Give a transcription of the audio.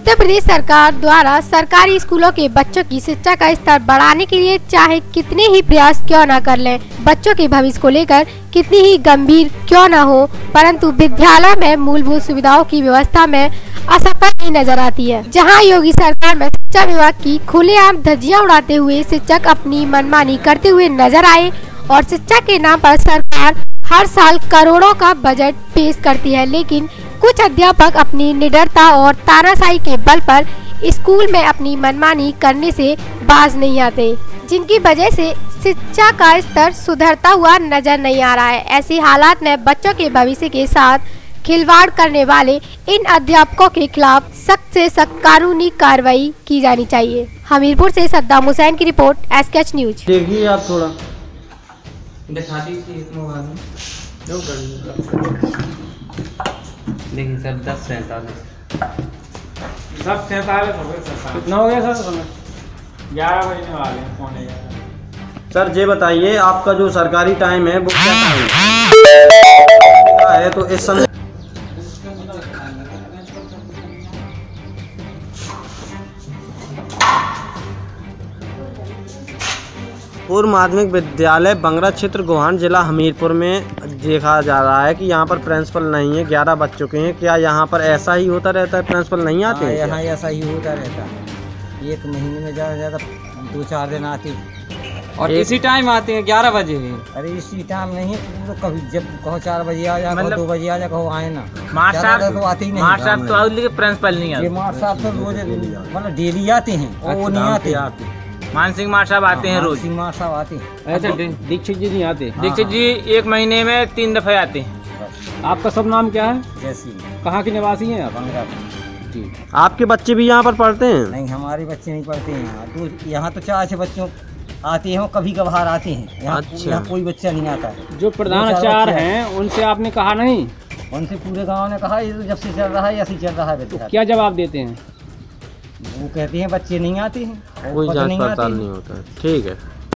उत्तर प्रदेश सरकार द्वारा सरकारी स्कूलों के बच्चों की शिक्षा का स्तर बढ़ाने के लिए चाहे कितने ही प्रयास क्यों न कर लें, बच्चों के भविष्य को लेकर कितनी ही गंभीर क्यों न हो, परंतु विद्यालय में मूलभूत सुविधाओं की व्यवस्था में असफल ही नजर आती है। जहां योगी सरकार में शिक्षा विभाग की खुलेआम धज्जियां उड़ाते हुए शिक्षक अपनी मनमानी करते हुए नजर आए और शिक्षा के नाम पर सरकार हर साल करोड़ों का बजट पेश करती है, लेकिन कुछ अध्यापक अपनी निडरता और तानाशाही के बल पर स्कूल में अपनी मनमानी करने से बाज नहीं आते, जिनकी वजह से शिक्षा का स्तर सुधरता हुआ नजर नहीं आ रहा है। ऐसे हालात में बच्चों के भविष्य के साथ खिलवाड़ करने वाले इन अध्यापकों के खिलाफ सख्त से सख्त कानूनी कार्रवाई की जानी चाहिए। हमीरपुर से सद्दाम हुसैन की रिपोर्ट, SKH न्यूज। देखिए आप थोड़ा देखिए सर 10:47 कितना हो गया सर समय? 11 बजने वाले हैं, पौने 11। सर ये बताइए आपका जो सरकारी टाइम है वो क्या है? तो इस समय पूर्व माध्यमिक विद्यालय बंगरा क्षेत्र गोहान जिला हमीरपुर में देखा जा रहा है कि यहाँ पर प्रिंसिपल नहीं है, 11 बज चुके हैं। क्या यहाँ पर ऐसा ही होता रहता है, प्रिंसिपल नहीं आते हैं? यहाँ ऐसा ही होता रहता है, एक महीने में ज़्यादा ज़्यादा 2-4 दिन आते हैं और इसी टाइम आते हैं 11 बजे। अरे इसी टाइम नहीं तो कभी जब कहो 4 बजे आ जा, मतलब 2 बजे आ जा, कहो आए ना। मार साहब तो आते ही नहीं, मार साहब तो आउट लेके प्रिंसिपल नहीं आते। मार साहब तो रोज मतलब डेली आते हैं और वो नहीं आते। मान सिंह मार साहब आते हैं रोज। मार साहब आते हैं। अच्छा दीक्षित जी नहीं आते? दीक्षित जी 1 महीने में 3 दफे आते हैं। आपका सब नाम क्या है? जैसी कहाँ के निवासी हैं आप? बंगरा। आपके बच्चे भी यहाँ पर पढ़ते हैं? नहीं, हमारे बच्चे नहीं पढ़ते हैं यहाँ। तो यहाँ तो 4 से बच्चों आते हैं, कभी कभार आते हैं। यहाँ यहाँ कोई बच्चा नहीं आता है। जो प्रधान आचार्य हैं उनसे आपने कहा नहीं? उनसे पूरे गांव ने कहा, ये तो जब से चल रहा है ऐसे चल रहा है। तो क्या जवाब देते हैं? वो कहते हैं बच्चे नहीं आते हैं, कोई जांच पड़ताल नहीं होता है। ठीक है।